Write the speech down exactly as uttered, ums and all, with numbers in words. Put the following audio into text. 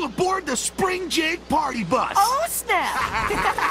aboard the Spring Jig Party Bus. Oh, snap!